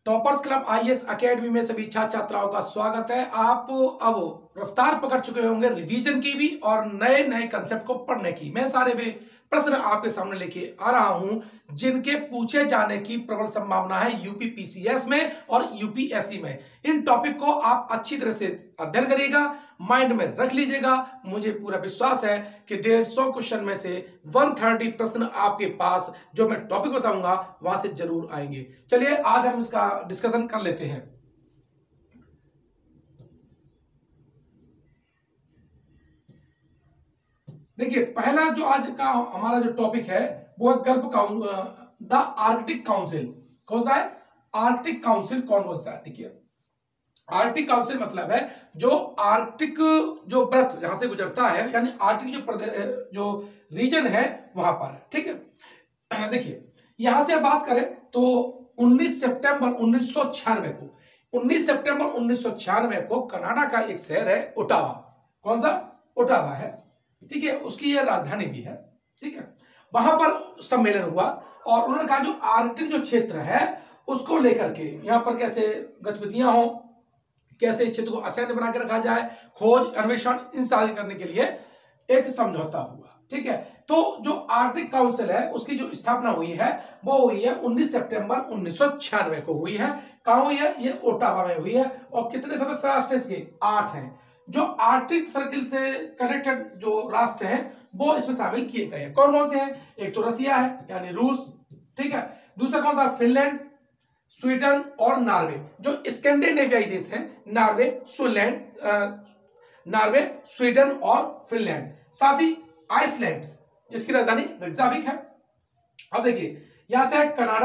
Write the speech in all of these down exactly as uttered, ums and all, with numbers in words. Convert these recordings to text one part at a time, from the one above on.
Toppers club IAS academy में सभी छात्र छात्राओं का स्वागत है। आप अब रफ्तार पकड़ चुके होंगे रिवीजन की भी और नए नए कंसेप्ट को पढ़ने की। मैं सारे भी प्रश्न आपके सामने लेके आ रहा हूं जिनके पूछे जाने की प्रबल संभावना है यूपी पीसीएस में और यूपीएससी में। इन टॉपिक को आप अच्छी तरह से अध्ययन करिएगा, माइंड में रख लीजिएगा। मुझे पूरा विश्वास है कि डेढ़ सौ क्वेश्चन में से एक सौ तीस प्रश्न आपके पास जो मैं टॉपिक बताऊंगा वहां से जरूर आएंगे। चलिए आज हम इसका डिस्कशन कर लेते हैं। देखिए, पहला जो आज का हमारा जो टॉपिक है वो है Gulf Council, the Arctic Council. कौन सा है? आर्कटिक काउंसिल कौन कौन सा है? ठीक है, आर्कटिक काउंसिल मतलब है जो आर्कटिक जो बर्फ जहां से गुजरता है, यानी आर्कटिक जो जो रीजन है वहां पर है। ठीक है, देखिए यहां से बात करें तो उन्नीस सितंबर उन्नीस सौ छियानवे को उन्नीस सितंबर उन्नीस सौ छियानवे को कनाडा का एक शहर है ओटावा। कौन सा? ओटावा है। ठीक है, उसकी यह राजधानी भी है। ठीक है, वहां पर सम्मेलन हुआ और उन्होंने कहा जो आर्कटिक जो क्षेत्र है उसको लेकर के यहाँ पर कैसे गतिविधियां हो, कैसे इस क्षेत्र को असैन्य बना के रखा जाए, खोज अन्वेषण इन सारे करने के लिए एक समझौता हुआ। ठीक है, तो जो आर्कटिक काउंसिल है उसकी जो स्थापना हुई है वो हुई है उन्नीस सितंबर उन्नीस सौ छियानवे को हुई है। कहां हुई है? ये ओटावा में हुई है। और कितने सदस्य राष्ट्र इसके? आठ हैं। जो आर्कटिक सर्किल से कनेक्टेड जो राष्ट्र हैं वो इसमें शामिल किए गए हैं। कौन कौन से हैं? एक तो रसिया है यानी रूस। ठीक है, दूसरा कौन सा? फिनलैंड, स्वीडन और नॉर्वे। जो स्कैंडिनेवियाई देश हैं, नॉर्वे, स्विट्जरलैंड, नॉर्वे, स्वीडन और फिनलैंड। साथ ही आइसलैंड जिसकी राजधानी रेकजाविक है। अब देखिए यहां से है कनाडा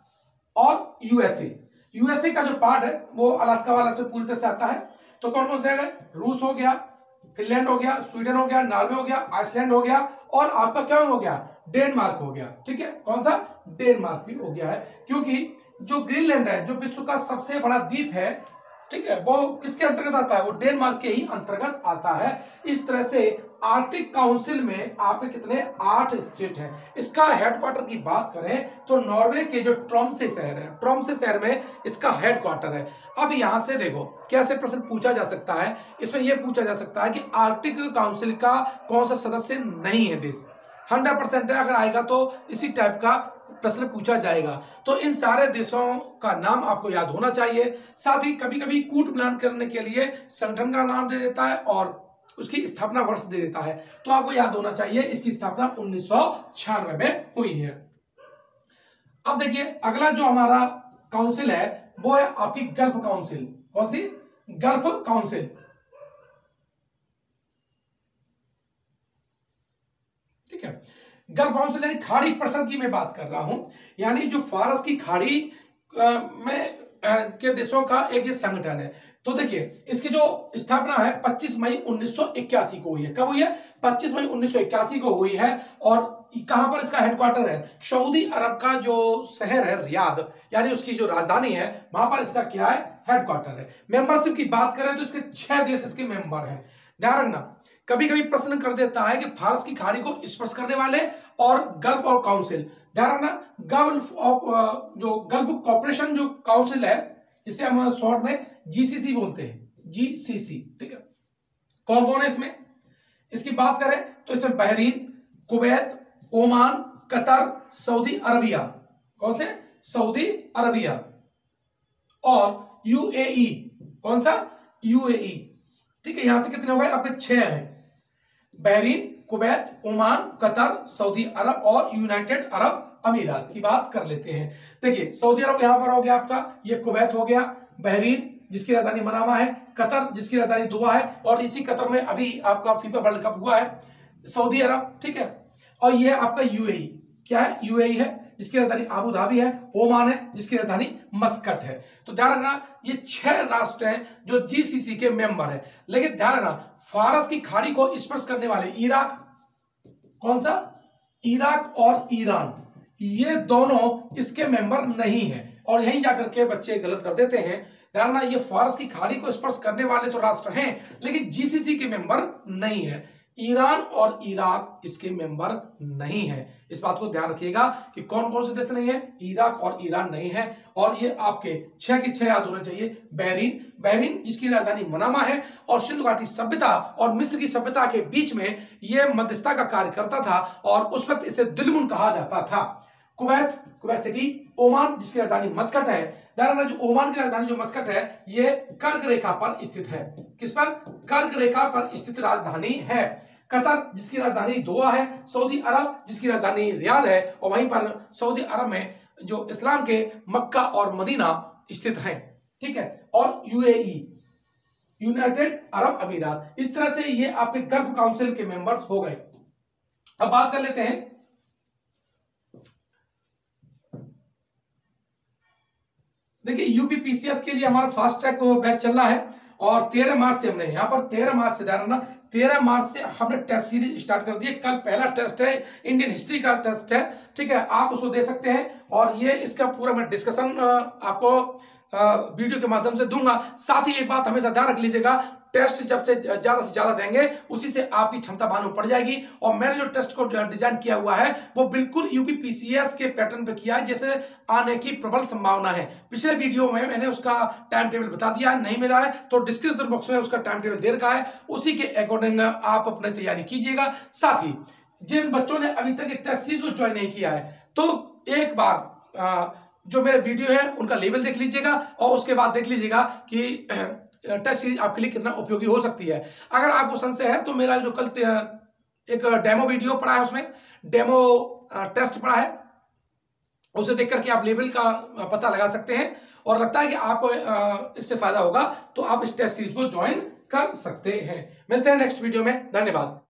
और यूएसए। यूएसए का जो पार्ट है वो अलास्का वाला से पूरी तरह से आता है। तो कौन कौन से है? रूस हो गया, फिनलैंड हो गया, स्वीडन हो गया, नॉर्वे हो गया, आइसलैंड हो गया और आपका क्या हो गया? डेनमार्क हो गया। ठीक है, कौन सा? डेनमार्क भी हो गया है, क्योंकि जो ग्रीनलैंड है जो विश्व का सबसे बड़ा द्वीप है, ठीक है, वो किसके अंतर्गत आता है? वो डेनमार्क के ही अंतर्गत आता है। इस तरह से आर्कटिक काउंसिल में आपके कितने? आठ स्टेट हैं। इसका हेडक्वार्टर की बात करें तो नॉर्वे के जो ट्रोम्से शहर है, ट्रोम्से शहर में इसका हेडक्वार्टर है। अब यहां से देखो कैसे प्रश्न पूछा जा सकता है। इसमें यह पूछा जा सकता है कि आर्कटिक काउंसिल का कौन सा सदस्य नहीं है देश? हंड्रेड परसेंट है, अगर आएगा तो इसी टाइप का प्रश्न पूछा जाएगा। तो इन सारे देशों का नाम आपको याद होना चाहिए। साथ ही कभी कभी कूट प्लान करने के लिए संगठन का नाम दे देता है और उसकी स्थापना वर्ष दे देता है, तो आपको याद होना चाहिए इसकी स्थापना उन्नीस सौ छियानवे में हुई है। अब देखिए अगला जो हमारा काउंसिल है वो है आपकी गल्फ काउंसिल। कौन सी? Gulf council. ठीक है, गल्फ काउंसिल यानी खाड़ी परिषद की मैं बात कर रहा हूं, यानी जो फारस की खाड़ी में के देशों का एक ये संगठन है। तो देखिए इसकी जो स्थापना है पच्चीस मई उन्नीस सौ इक्यासी को हुई है। कब हुई है? पच्चीस मई उन्नीस सौ इक्यासी को हुई है। और कहां पर इसका हेडक्वार्टर है? सऊदी अरब का जो शहर है रियाद, यानी उसकी जो राजधानी है वहां पर इसका क्या है? हेडक्वार्टर है। मेंबरशिप की बात करें तो इसके छह देश इसके मेंबर हैं। ध्यान रखना, कभी कभी प्रश्न कर देता है कि फारस की खाड़ी को स्पर्श करने वाले और गल्फ ऑफ काउंसिल। ध्यान रखना, गल्फ ऑफ जो गल्फ कॉर्पोरेशन जो काउंसिल है इसे हम शॉर्ट में जीसीसी बोलते हैं, जीसीसी। ठीक है, कौन कौन है इसमें? इसकी बात करें तो इसमें Bahrain, Kuwait, Oman, Qatar, Saudi Arabia. कौन से? सऊदी अरबिया और यूएई। कौन सा? यूएई। ठीक है, यहां से कितने हो गए? आपके छह हैं। Bahrain, Kuwait, Oman, Qatar, Saudi Arab और यूनाइटेड अरब अमीरात की बात कर लेते हैं। देखिए सऊदी अरब यहां पर हो गया आपका, ये कुवैत हो गया, बहरीन जिसकी राजधानी मनामा है, कतर जिसकी राजधानी दुआ है और इसी कतर में अभी आपका फीफा वर्ल्ड कप हुआ है, सऊदी अरब। ठीक है, और ये आपका यूएई। क्या है? यूएई है जिसकी राजधानी आबू धाबी है, ओमान है जिसकी राजधानी मस्कट है। तो ध्यान रखना ये छह राष्ट्र हैं जो जीसीसी के मेंबर हैं। लेकिन ध्यान रखना फारस की खाड़ी को स्पर्श करने वाले इराक, कौन सा? इराक और ईरान, ये दोनों इसके मेंबर नहीं हैं। और यहीं जाकर के बच्चे गलत कर देते हैं। ध्यान रखना ये फारस की खाड़ी को स्पर्श करने वाले तो राष्ट्र हैं लेकिन जीसीसी के मेंबर नहीं है। ईरान और इराक इसके मेंबर नहीं है। इस बात को ध्यान रखिएगा कि कौन कौन से देश नहीं है, इराक और ईरान नहीं है। और ये आपके छह के छह याद होने चाहिए। बहरीन, बहरीन जिसकी राजधानी मनामा है और सिंधु घाटी सभ्यता और मिस्र की सभ्यता के बीच में यह मध्यस्थता का कार्य करता था और उस वक्त इसे दिलमुन कहा जाता था। कुवैत, कुवैत सिटी, ओमान जिसकी राजधानी मस्कट है। ध्यान रखना, जो ओमान की राजधानी जो मस्कट है ये कर्क रेखा पर स्थित है। किस पर? कर्क रेखा पर स्थित राजधानी है। कतर जिसकी राजधानी दोहा है। सऊदी अरब जिसकी राजधानी रियाद है और वहीं पर सऊदी अरब में जो इस्लाम के मक्का और मदीना स्थित हैं। ठीक है। और यूएई, यूनाइटेड अरब अमीरात। इस तरह से ये आपके गल्फ काउंसिल के मेंबर्स हो गए। अब बात कर लेते हैं देखिए यूपीपीसीएस के लिए हमारा फास्ट ट्रैक बैच चल रहा है और तेरह मार्च से हमने यहाँ पर तेरह मार्च से ध्यान रखना तेरह मार्च से हमने टेस्ट सीरीज स्टार्ट कर दी है। कल पहला टेस्ट है, इंडियन हिस्ट्री का टेस्ट है। ठीक है, आप उसको दे सकते हैं और ये इसका पूरा मैं डिस्कशन आपको वीडियो के माध्यम से दूंगा। साथ ही एक बात हमेशा ध्यान रख लीजिएगा, टेस्ट जब से ज्यादा से ज्यादा देंगे उसी से आपकी क्षमता मालूम पड़ जाएगी। और मैंने जो टेस्ट को डिजाइन किया हुआ है वो बिल्कुल यूपीपीसीएस के पैटर्न पे किया है, जैसे आने की प्रबल संभावना है। पिछले वीडियो में मैंने उसका टाइम टेबल बता दिया है, नहीं मिला है तो डिस्क्रिप्शन बॉक्स में उसका टाइम टेबल दे रखा है, उसी के अकॉर्डिंग आप अपनी तैयारी कीजिएगा। साथ ही जिन बच्चों ने अभी तक टेस्ट सीरीज को ज्वाइन नहीं किया है तो एक बार आ, जो मेरे वीडियो है उनका लेवल देख लीजिएगा और उसके बाद देख लीजिएगा कि टेस्ट सीरीज आपके लिए कितना उपयोगी हो सकती है। अगर आपको संशय है तो मेरा जो कल एक डेमो वीडियो पड़ा है उसमें डेमो टेस्ट पड़ा है, उसे देख करके आप लेवल का पता लगा सकते हैं और लगता है कि आपको इससे फायदा होगा तो आप इस टेस्ट सीरीज को ज्वाइन कर सकते हैं। मिलते हैं नेक्स्ट वीडियो में, धन्यवाद।